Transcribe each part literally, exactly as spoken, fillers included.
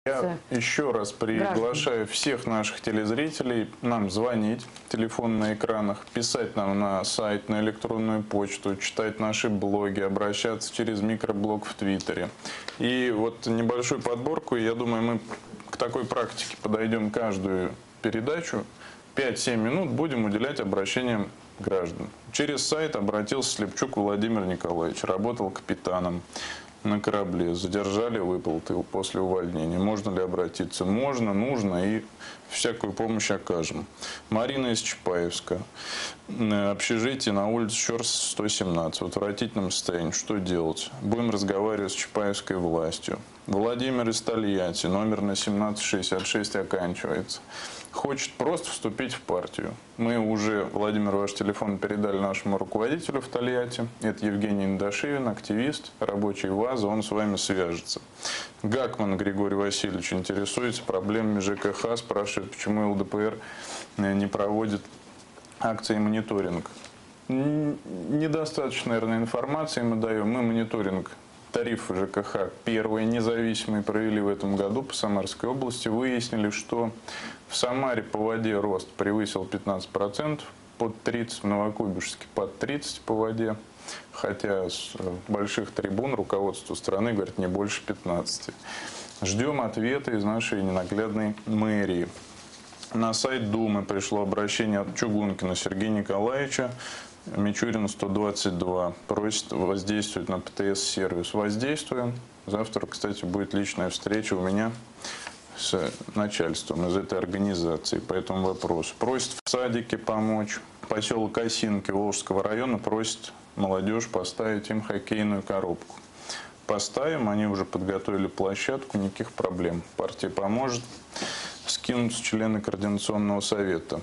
Я еще раз приглашаю граждан. всех наших телезрителей нам звонить, телефон на экранах, писать нам на сайт, на электронную почту, читать наши блоги, обращаться через микроблог в Твиттере. И вот небольшую подборку, я думаю, мы к такой практике подойдем каждую передачу. пять-семь минут будем уделять обращениям граждан. Через сайт обратился Слепчук Владимир Николаевич, работал капитаном на корабле, задержали выплаты после увольнения. Можно ли обратиться? Можно, нужно, и всякую помощь окажем. Марина из Чапаевска. Общежитие на улице Щорс, сто семнадцать. В отвратительном состоянии. Что делать? Будем разговаривать с чапаевской властью. Владимир из Тольятти. Номер на семнадцать шестьдесят шесть оканчивается. Хочет просто вступить в партию. Мы уже, Владимир, ваш телефон передали нашему руководителю в Тольятти. Это Евгений Индашевин, активист, рабочий ВАЗа, он с вами свяжется. Гакман Григорий Васильевич интересуется проблемами ЖКХ, спрашивает, почему ЛДПР не проводит акции мониторинг. Недостаточно, наверное, информации мы даем. Мы мониторинг тарифы ЖКХ первые независимые провели в этом году по Самарской области. Выяснили, что в Самаре по воде рост превысил пятнадцать процентов, под тридцать процентов, в Новокуйбышевске под тридцать процентов по воде. Хотя с больших трибун руководство страны говорит не больше пятнадцати. Ждем ответа из нашей ненаглядной мэрии. На сайт Думы пришло обращение от Чугункина Сергея Николаевича. Мичурин сто двадцать два. Просит воздействовать на ПТС-сервис. Воздействуем. Завтра, кстати, будет личная встреча у меня с начальством из этой организации по этому вопросу. Просит в садике помочь. Поселок Осинки Волжского района просит молодежь поставить им хоккейную коробку. Поставим, они уже подготовили площадку, никаких проблем. Партия поможет. Скинутся члены Координационного совета.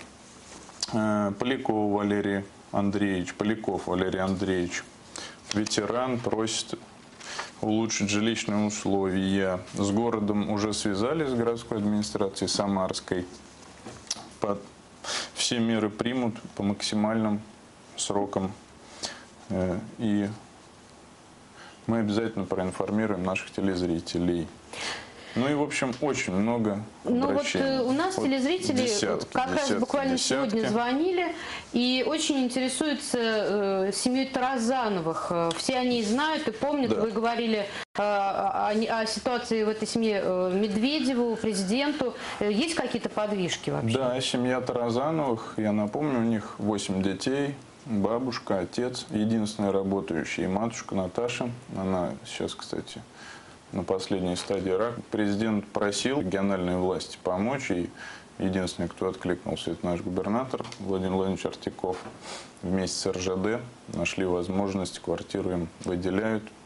Поляков Валерий Андреевич, Поляков Валерий Андреевич, ветеран, просит улучшить жилищные условия. С городом уже связались, с городской администрацией Самарской. Под все меры примут по максимальным срокам. И мы обязательно проинформируем наших телезрителей. Ну и, в общем, очень много обращений. Ну вот у нас вот телезрители десятки, как десятки, раз буквально десятки. сегодня звонили и очень интересуются э, семьей Таразановых. Все они знают и помнят, да. Вы говорили э, о, о ситуации в этой семье э, Медведеву, президенту. Есть какие-то подвижки вообще? Да, семья Таразановых, я напомню, у них восемь детей. Бабушка, отец, единственная работающая, и матушка Наташа. Она сейчас, кстати, на последней стадии рака. Президент просил региональные власти помочь, и единственный, кто откликнулся, это наш губернатор Владимир Владимирович Артиков. Вместе с эр жэ дэ нашли возможность, квартиру им выделяют.